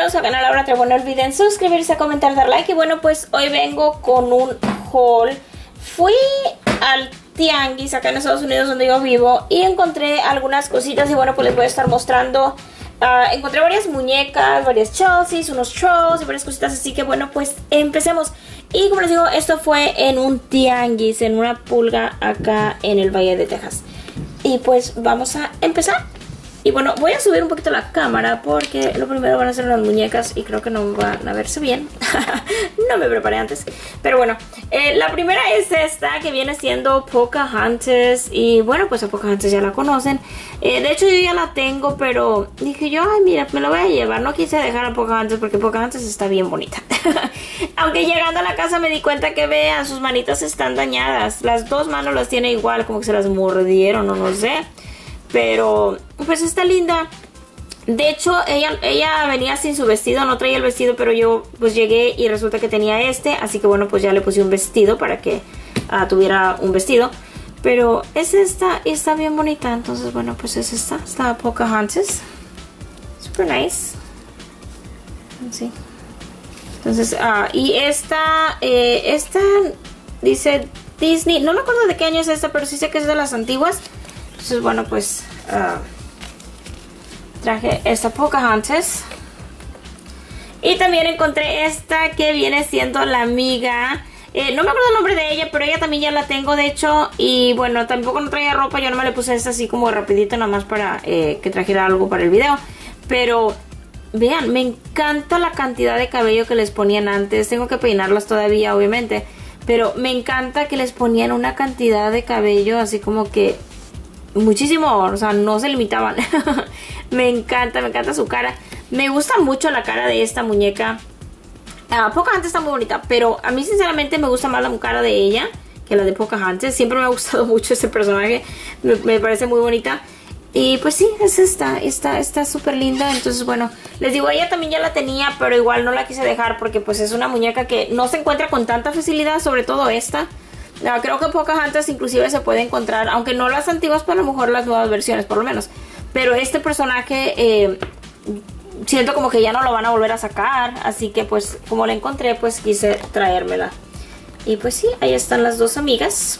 bienvenidos al canal Laura Trevo. No olviden suscribirse, comentar, dar like. Y bueno, pues hoy vengo con un haul. Fui al tianguis acá en Estados Unidos donde yo vivo y encontré algunas cositas y bueno, pues les voy a estar mostrando. Encontré varias muñecas, varias Chelseas, unos trolls y varias cositas, así que bueno, pues empecemos. Y como les digo, esto fue en un tianguis, en una pulga acá en el Valle de Texas. Y pues vamos a empezar. Y bueno, voy a subir un poquito la cámara porque lo primero van a ser las muñecas y creo que no van a verse bien. No me preparé antes. Pero bueno, la primera es esta que viene siendo Pocahontas. Y bueno, pues a Pocahontas ya la conocen. De hecho yo ya la tengo, pero dije yo, ay mira, me la voy a llevar. No quise dejar a Pocahontas porque Pocahontas está bien bonita. Aunque llegando a la casa me di cuenta que vean, sus manitas están dañadas. Las dos manos las tiene igual, como que se las mordieron o no sé. Pero pues está linda. De hecho ella venía sin su vestido, no traía el vestido, pero yo pues llegué y resulta que tenía este. Así que bueno, pues ya le puse un vestido para que tuviera un vestido. Pero es esta y está bien bonita. Entonces bueno, pues es esta. Está Pocahontas. Super nice. Sí. Entonces, y esta dice Disney. No me acuerdo de qué año es esta, pero sí sé que es de las antiguas. Entonces bueno, pues traje esta Pocahontas. Y también encontré esta que viene siendo la amiga. No me acuerdo el nombre de ella, pero ella también ya la tengo de hecho. Y bueno, tampoco no traía ropa. Yo no me le puse esta así como rapidito, nada más para que trajera algo para el video. Pero vean, me encanta la cantidad de cabello que les ponían antes. Tengo que peinarlas todavía, obviamente. Pero me encanta que les ponían una cantidad de cabello así como que muchísimo, o sea, no se limitaban. Me encanta su cara. Me gusta mucho la cara de esta muñeca. Pocahontas está muy bonita, pero a mí sinceramente me gusta más la cara de ella que la de Pocahontas. Siempre me ha gustado mucho este personaje. Me parece muy bonita. Y pues sí, es esta. Está súper linda. Entonces bueno, les digo, ella también ya la tenía, pero igual no la quise dejar porque pues es una muñeca que no se encuentra con tanta facilidad, sobre todo esta. Creo que Pocahontas inclusive se puede encontrar, aunque no las antiguas, pero a lo mejor las nuevas versiones por lo menos. Pero este personaje siento como que ya no lo van a volver a sacar, así que pues como la encontré pues quise traérmela. Y pues sí, ahí están las dos amigas.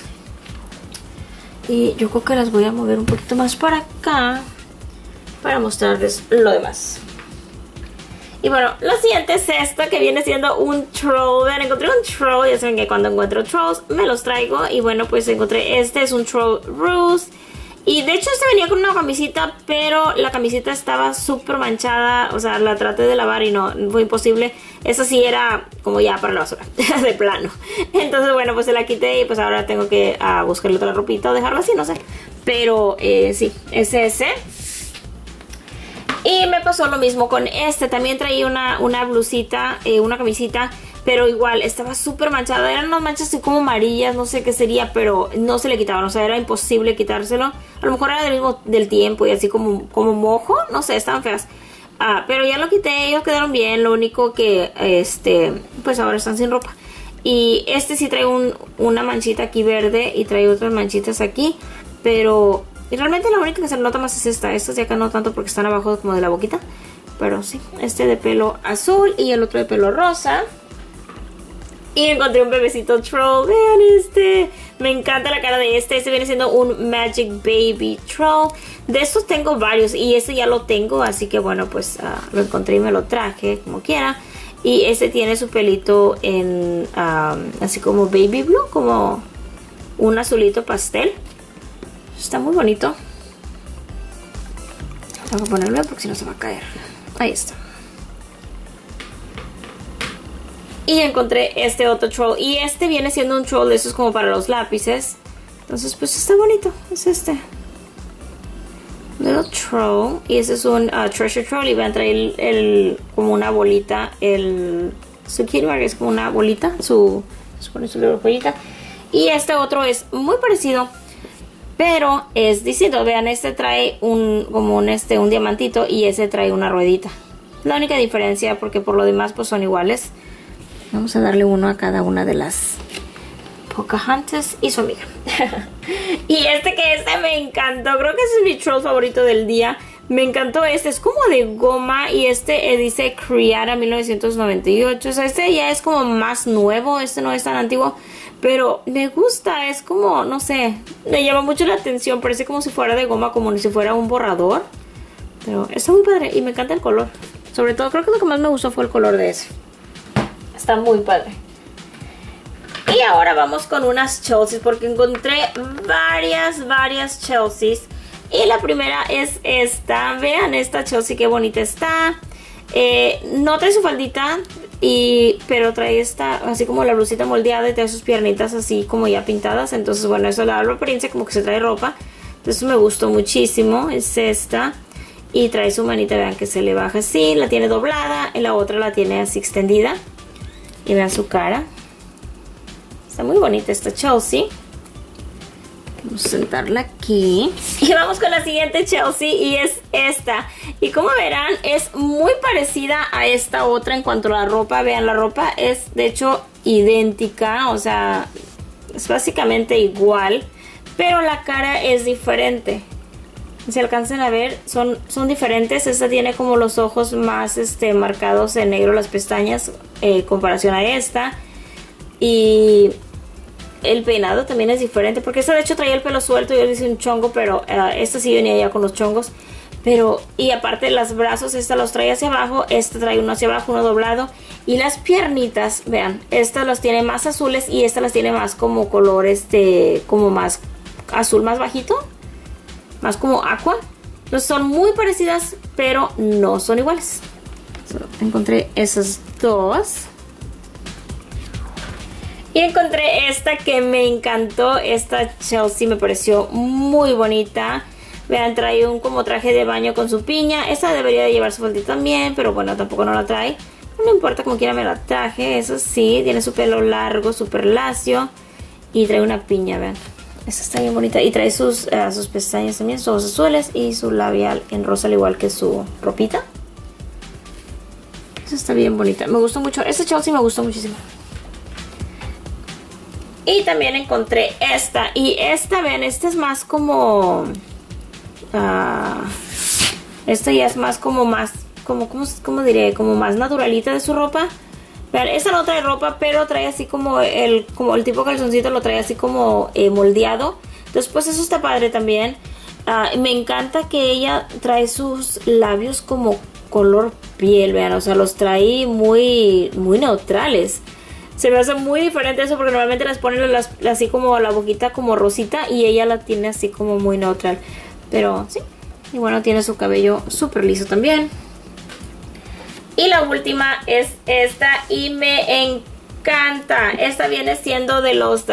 Y yo creo que las voy a mover un poquito más para acá para mostrarles lo demás. Y bueno, lo siguiente es esta que viene siendo un troll. Vean, encontré un troll. Ya saben que cuando encuentro trolls me los traigo. Y bueno, pues encontré este, es un troll Rose. Y de hecho este venía con una camisita, pero la camiseta estaba súper manchada. O sea, la traté de lavar y no, fue imposible. Esa sí era como ya para la basura, de plano. Entonces bueno, pues se la quité y pues ahora tengo que buscarle otra ropita o dejarla así, no sé. Pero sí, es ese. Y me pasó lo mismo con este. También traía una blusita, una camisita, pero igual estaba súper manchada. Eran unas manchas así como amarillas, no sé qué sería, pero no se le quitaban. O sea, era imposible quitárselo. A lo mejor era del tiempo y así como mojo. No sé, estaban feas. Pero ya lo quité, ellos quedaron bien. Lo único que, pues ahora están sin ropa. Y este sí trae una manchita aquí verde y trae otras manchitas aquí. Pero y realmente la única que se nota más es esta. Estas de acá no tanto porque están abajo como de la boquita. Pero sí, este de pelo azul y el otro de pelo rosa. Y encontré un bebecito troll. Vean este. Me encanta la cara de este. Este viene siendo un Magic Baby Troll. De estos tengo varios y este ya lo tengo. Así que bueno, pues lo encontré y me lo traje como quiera. Y este tiene su pelito en así como baby blue, como un azulito pastel. Está muy bonito. Tengo que ponerlo porque si no se va a caer. Ahí está. Y encontré este otro troll. Y este viene siendo un troll de esos como para los lápices. Entonces pues está bonito. Es este Little Troll. Y ese es un Treasure Troll. Y van a traer como una bolita. Su kitty mark es como una bolita. Su bolita. Y este otro es muy parecido, pero es distinto. Vean, este trae un diamantito y ese trae una ruedita. La única diferencia, porque por lo demás pues son iguales. Vamos a darle uno a cada una de las Pocahontas y su amiga. Y este me encantó. Creo que ese es mi troll favorito del día. Me encantó este, es como de goma y este dice Criara 1998. O sea, este ya es como más nuevo, este no es tan antiguo. Pero me gusta, es como, no sé, me llama mucho la atención. Parece como si fuera de goma, como si fuera un borrador. Pero está muy padre y me encanta el color. Sobre todo creo que lo que más me gustó fue el color de ese. Está muy padre. Y ahora vamos con unas Chelsea porque encontré varias Chelseas. Y la primera es esta. Vean esta Chelsea, qué bonita está. No trae su faldita, pero trae esta, así como la blusita moldeada y trae sus piernitas así como ya pintadas. Entonces, bueno, eso le da la apariencia como que se trae ropa. Entonces me gustó muchísimo. Es esta. Y trae su manita, vean que se le baja así. La tiene doblada. Y la otra la tiene así extendida. Y vean su cara. Está muy bonita esta Chelsea. Vamos a sentarla aquí. Y vamos con la siguiente Chelsea y es esta. Y como verán, es muy parecida a esta otra en cuanto a la ropa. Vean, la ropa es de hecho idéntica. O sea, es básicamente igual. Pero la cara es diferente. Si alcanzan a ver, son diferentes. Esta tiene como los ojos más marcados en negro, las pestañas, comparación a esta. Y el peinado también es diferente, porque esta de hecho traía el pelo suelto. Yo le hice un chongo, pero esta sí venía ya con los chongos. Pero, y aparte los brazos, esta los trae hacia abajo, esta trae uno hacia abajo, uno doblado. Y las piernitas, vean, esta las tiene más azules y esta las tiene más como color, como más azul más bajito. Más como aqua. Entonces son muy parecidas, pero no son iguales. Encontré esas dos. Y encontré esta que me encantó. Esta Chelsea me pareció muy bonita. Vean, trae un como traje de baño con su piña. Esta debería de llevar su faldita también, pero bueno, tampoco no la trae. No importa, como quiera me la traje. Eso sí, tiene su pelo largo, súper lacio. Y trae una piña, vean. Esta está bien bonita. Y trae sus pestañas también, sus ojos azules. Y su labial en rosa, al igual que su ropita. Esta está bien bonita. Me gustó mucho. Esta Chelsea me gustó muchísimo. Y también encontré esta. Y esta, vean, esta es más como... esta ya es más como ¿cómo diré? Como más naturalita de su ropa. Vean, esta no trae ropa, pero trae así como el tipo calzoncito, lo trae así como moldeado. Entonces pues eso está padre también. Me encanta que ella trae sus labios como color piel, vean, o sea, los trae muy neutrales. Se me hace muy diferente eso porque normalmente las ponen así como la boquita como rosita y ella la tiene así como muy neutral. Pero sí, y bueno, tiene su cabello súper liso también. Y la última es esta y me encanta. Esta viene siendo de los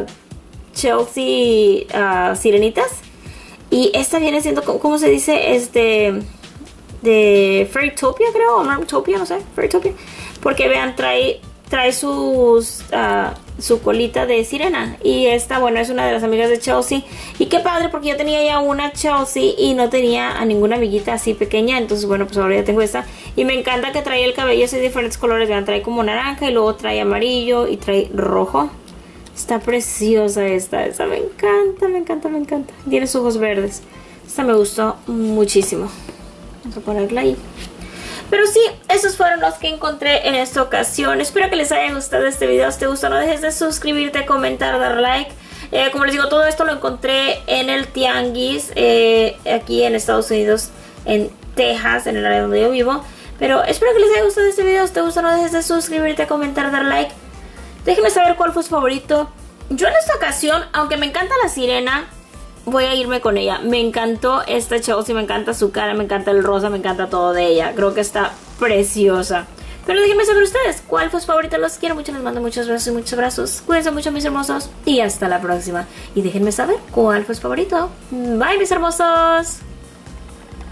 Chelsea Sirenitas. Y esta viene siendo, ¿cómo se dice? De Fairytopia, creo, o Mermtopia, no sé, Fairytopia. Porque vean, trae su colita de sirena. Y esta, bueno, es una de las amigas de Chelsea. Y qué padre, porque yo tenía ya una Chelsea y no tenía a ninguna amiguita así pequeña. Entonces, bueno, pues ahora ya tengo esta. Y me encanta que trae el cabello así de diferentes colores. Vean, trae como naranja y luego trae amarillo y trae rojo. Está preciosa esta. Esta me encanta, me encanta, me encanta. Tiene sus ojos verdes. Esta me gustó muchísimo. Vamos a ponerla ahí. Pero sí, esos fueron los que encontré en esta ocasión. Espero que les haya gustado este video. Si te gustó, no dejes de suscribirte, comentar, dar like. Como les digo, todo esto lo encontré en el tianguis, aquí en Estados Unidos, en Texas, en el área donde yo vivo. Pero espero que les haya gustado este video. Si te gustó, no dejes de suscribirte, comentar, dar like. Déjenme saber cuál fue su favorito. Yo en esta ocasión, aunque me encanta la sirena, voy a irme con ella. Me encantó esta Chelsea, me encanta su cara, me encanta el rosa, me encanta todo de ella. Creo que está preciosa. Pero déjenme saber ustedes cuál fue su favorito. Los quiero mucho, les mando muchos besos y muchos abrazos. Cuídense mucho, mis hermosos, y hasta la próxima. Y déjenme saber cuál fue su favorito. Bye, mis hermosos.